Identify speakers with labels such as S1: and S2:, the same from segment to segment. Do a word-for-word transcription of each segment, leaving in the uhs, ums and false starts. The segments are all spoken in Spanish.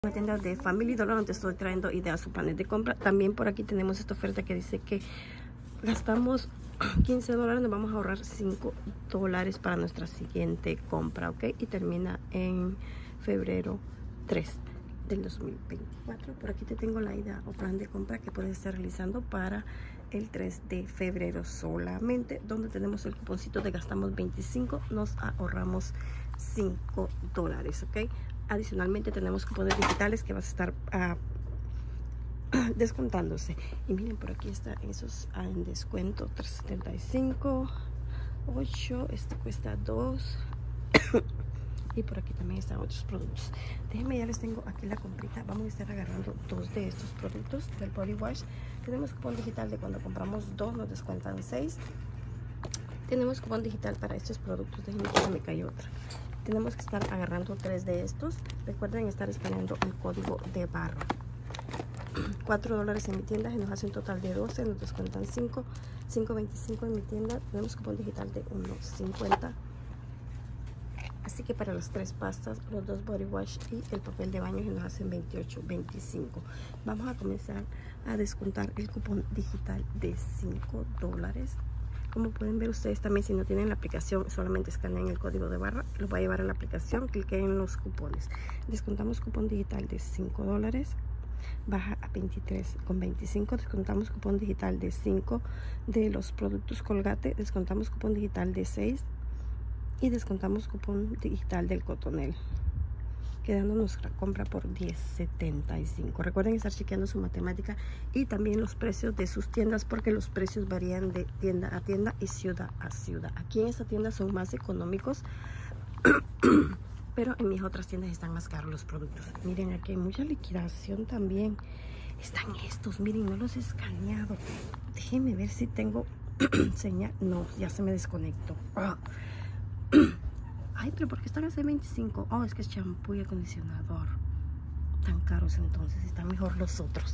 S1: La tienda de Family Dollar, donde estoy trayendo ideas o planes de compra. También por aquí tenemos esta oferta que dice que gastamos quince dólares, nos vamos a ahorrar cinco dólares para nuestra siguiente compra, ok, y termina en febrero tres del dos mil veinticuatro. Por aquí te tengo la idea o plan de compra que puedes estar realizando para el tres de febrero solamente, donde tenemos el cuponcito de gastamos veinticinco, nos ahorramos cinco dólares, ok. Adicionalmente tenemos cupones digitales que vas a estar uh, descontándose. Y miren, por aquí están esos uh, en descuento, tres setenta y cinco, ocho, este cuesta dos. Y por aquí también están otros productos. Déjenme, ya les tengo aquí la comprita. Vamos a estar agarrando dos de estos productos del body wash. Tenemos cupón digital de cuando compramos dos nos descuentan seis. Tenemos cupón digital para estos productos. Déjenme que se me cayó otra. Tenemos que estar agarrando tres de estos. Recuerden estar escaneando el código de barra. cuatro dólares en mi tienda, se nos hace un total de doce, nos descuentan cinco. cinco veinticinco en mi tienda. Tenemos cupón digital de uno cincuenta. Así que para las tres pastas, los dos body wash y el papel de baño se nos hacen veintiocho veinticinco. Vamos a comenzar a descontar el cupón digital de cinco dólares. Como pueden ver ustedes también, si no tienen la aplicación, solamente escaneen el código de barra, los va a llevar a la aplicación, cliquen en los cupones. Descontamos cupón digital de cinco dólares, baja a veintitrés con veinticinco. Descontamos cupón digital de cinco de los productos Colgate, descontamos cupón digital de seis y descontamos cupón digital del Cotonel, quedando nuestra compra por diez setenta y cinco. Recuerden estar chequeando su matemática y también los precios de sus tiendas, porque los precios varían de tienda a tienda y ciudad a ciudad. Aquí en esta tienda son más económicos, pero en mis otras tiendas están más caros los productos. Miren, aquí hay mucha liquidación también. Están estos, miren, no los he escaneado. Déjenme ver si tengo señal. No, ya se me desconectó. Ah. Ay, pero ¿por qué están a seis veinticinco? Oh, es que es champú y acondicionador. Tan caros entonces, están mejor los otros.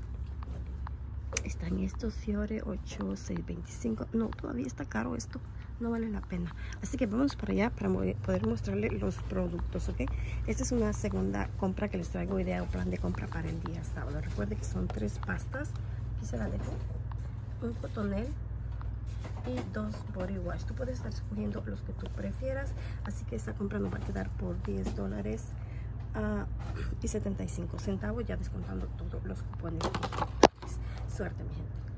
S1: Están estos Fiore ocho, seis veinticinco. No, todavía está caro esto. No vale la pena. Así que vamos para allá para poder mostrarles los productos, ¿ok? Esta es una segunda compra que les traigo idea o plan de compra para el día sábado. Recuerden que son tres pastas. Aquí se la dejo. Un Cotonel y dos body wash. Tú puedes estar escogiendo los que tú prefieras, así que esta compra nos va a quedar por diez dólares uh, y setenta y cinco centavos, ya descontando todos los cupones. Suerte, mi gente.